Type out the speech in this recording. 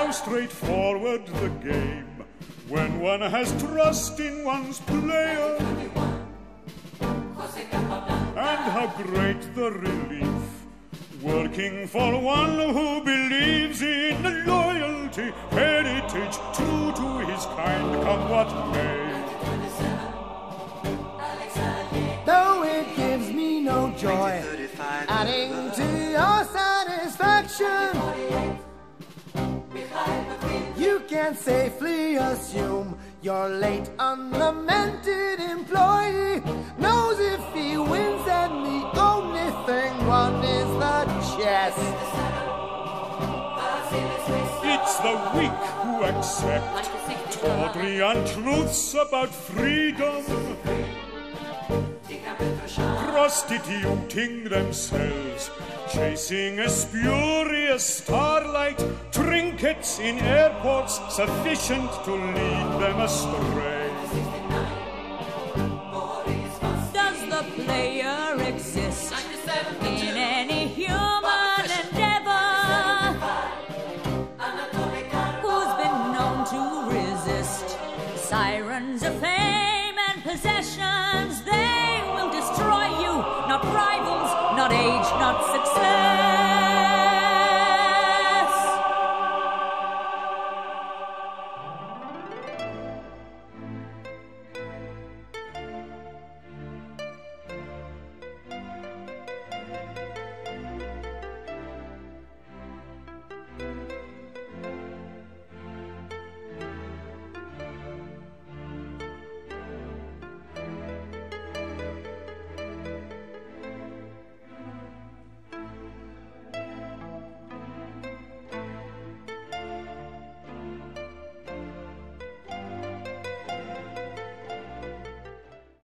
how straightforward the game when one has trust in one's player, and how great the relief working for one who believes in loyalty, heritage, true to his kind, come what may. Though it gives me no joy, adding to your satisfaction, you can safely assume your late unlamented employee knows if he wins, and the only thing won is the chess. It's the weak who accept tawdry untruths about freedom, prostituting themselves, chasing a spurious starlight, trinkets in airports sufficient to lead them astray. Does the player exist in any human endeavor who's been known to resist sirens of fame and possessions? They will destroy you, not rivals, not age, not success.